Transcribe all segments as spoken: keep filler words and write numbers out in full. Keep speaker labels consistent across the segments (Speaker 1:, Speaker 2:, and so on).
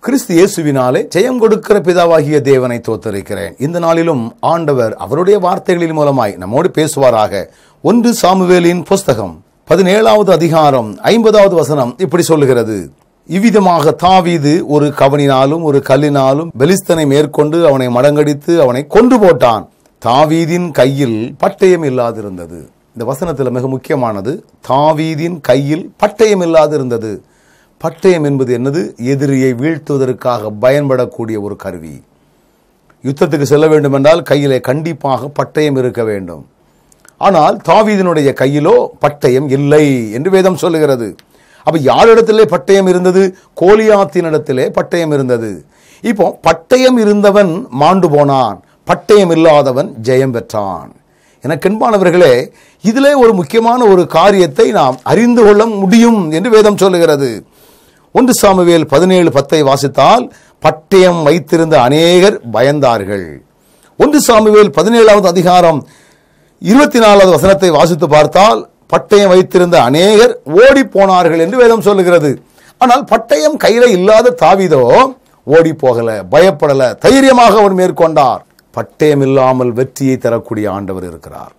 Speaker 1: கிறிஸ்து இயேசுவினாலே ஜெயம் கொடுக்கிற பிதாவாகிய தேவனை தோத்தரிக்கிறேன். இந்த நாளிலும் ஆண்டவர் அவருடைய வார்த்தைகளின் மூலமாய் நம்மோடு பேசுவாராக. ஒன்று சாமுவேலின் புஸ்தகம் பதினேழாவது அதிகாரம் ஐம்பதாவது வசனம் இப்படி சொல்லுகிறது: இவ்விதமாக தாவீது ஒரு கவனினாலும் ஒரு கல்லினாலும் பெலிஸ்தனை மேற்கொண்டு அவனை மடங்கடித்து அவனை கொன்று போட்டான். தாவீதின் கையில் பட்டயம் இல்லாதிருந்தது. இந்த வசனத்தில் மிக முக்கியமானது, தாவீதின் கையில் பட்டயம் இல்லாதிருந்தது. பட்டயம் என்பது என்னது? எதிரியை வீழ்த்துவதற்காக பயன்படக்கூடிய ஒரு கருவி. யுத்தத்துக்கு செல்ல வேண்டும் என்றால் கையிலே கண்டிப்பாக பட்டயம் இருக்க வேண்டும். ஆனால் தாவீதினுடைய கையிலோ பட்டயம் இல்லை என்று வேதம் சொல்லுகிறது. அப்ப யாரிடத்திலே பட்டயம் இருந்தது? கோலியாத்தினிடத்திலே பட்டயம் இருந்தது. இப்போ பட்டயம் இருந்தவன் மாண்டு போனான், பட்டயம் இல்லாதவன் ஜெயம் பெற்றான். எனக்கு அன்பானவர்களே, இதிலே ஒரு முக்கியமான ஒரு காரியத்தை நாம் அறிந்து கொள்ள முடியும் என்று வேதம் சொல்லுகிறது. ஒன்று சாமுவேல் பதினேழு பத்தை வாசித்தால் பட்டயம் வைத்திருந்த அநேகர் பயந்தார்கள். ஒன்று சாமுவேல் பதினேழாவது அதிகாரம் இருபத்தி நாலாவது வசனத்தை வாசித்து பார்த்தால் பட்டயம் வைத்திருந்த அநேகர் ஓடி போனார்கள் என்று வேதம் சொல்லுகிறது. ஆனால் பட்டயம் கையில இல்லாத தாவீதோ ஓடி போகல, பயப்படல, தைரியமாக அவர் மேற்கொண்டார். பட்டயம் இல்லாமல் வெற்றியை தரக்கூடிய ஆண்டவர் இருக்கிறார்.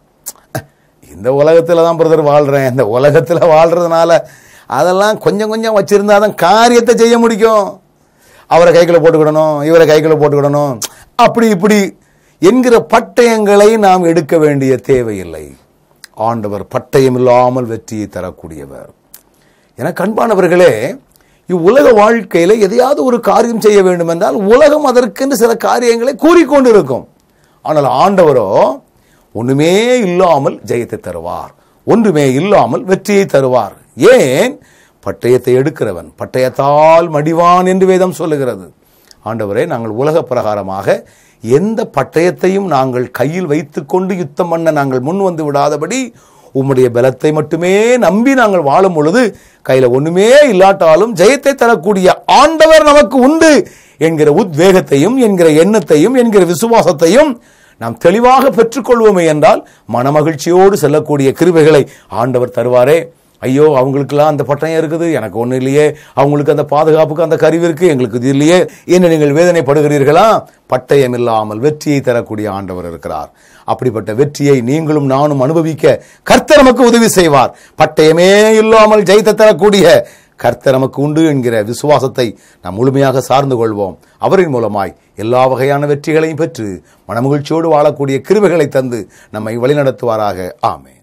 Speaker 1: இந்த உலகத்துல தான் பிரதர் வாழ்றேன், இந்த உலகத்துல வாழ்றதுனால அதெல்லாம் கொஞ்சம் கொஞ்சம் வச்சிருந்தாதான் காரியத்தை செய்ய முடியும். அவரை கைகளை போட்டுக்கிடணும், இவரை கைகளை போட்டுக்கிடணும், அப்படி இப்படி என்கிற பட்டயங்களை நாம் எடுக்க வேண்டிய தேவையில்லை. ஆண்டவர் பட்டயம் இல்லாமல் வெற்றியை தரக்கூடியவர். எனக்கு அன்பானவர்களே, இவ்வுலக வாழ்க்கையில எதையாவது ஒரு காரியம் செய்ய வேண்டும் என்றால் உலகம் அதற்கென்று சில காரியங்களை கூறிக்கொண்டிருக்கும். ஆனால் ஆண்டவரோ ஒண்ணுமே இல்லாமல் ஜெயத்தை தருவார், ஒன்றுமே இல்லாமல் வெற்றியை தருவார். ஏன்? பட்டயத்தை எடுக்கிறவன் பட்டயத்தால் மடிவான் என்று வேதம் சொல்லுகிறது. ஆண்டவரே, நாங்கள் உலக பிரகாரமாக எந்த பட்டயத்தையும் நாங்கள் கையில் வைத்துக் கொண்டு யுத்தம் பண்ண நாங்கள் முன் வந்து விடாதபடி உம்முடைய பலத்தை மட்டுமே நம்பி நாங்கள் வாழும் பொழுது கையில ஒண்ணுமே இல்லாட்டாலும் ஜெயத்தை தரக்கூடிய ஆண்டவர் நமக்கு உண்டு என்கிற உத்வேகத்தையும் என்கிற எண்ணத்தையும் என்கிற விசுவாசத்தையும் நாம் தெளிவாக பெற்றுக்கொள்வோமே என்றால் மனமகிழ்ச்சியோடு செல்லக்கூடிய கிருபைகளை ஆண்டவர் தருவாரே. ஐயோ, அவங்களுக்கெல்லாம் அந்த பட்டயம் இருக்குது, எனக்கு ஒன்றும் இல்லையே, அவங்களுக்கு அந்த பாதுகாப்புக்கு அந்த கருவி இருக்கு, எங்களுக்கு இது இல்லையே என்ன நீங்கள் வேதனைப்படுகிறீர்களா? பட்டயம் இல்லாமல் வெற்றியை தரக்கூடிய ஆண்டவர் இருக்கிறார். அப்படிப்பட்ட வெற்றியை நீங்களும் நானும் அனுபவிக்க கர்த்தர் நமக்கு உதவி செய்வார். பட்டயமே இல்லாமல் ஜெயித்து தரக்கூடிய கர்த்தர் நமக்கு உண்டு என்கிற விசுவாசத்தை நாம் முழுமையாக சார்ந்து கொள்வோம். அவரின் மூலமாய் எல்லா வகையான வெற்றிகளையும் பெற்று மனமகிழ்ச்சியோடு வாழக்கூடிய கிருபைகளை தந்து நம்மை வழிநடத்துவாராக. ஆமென்.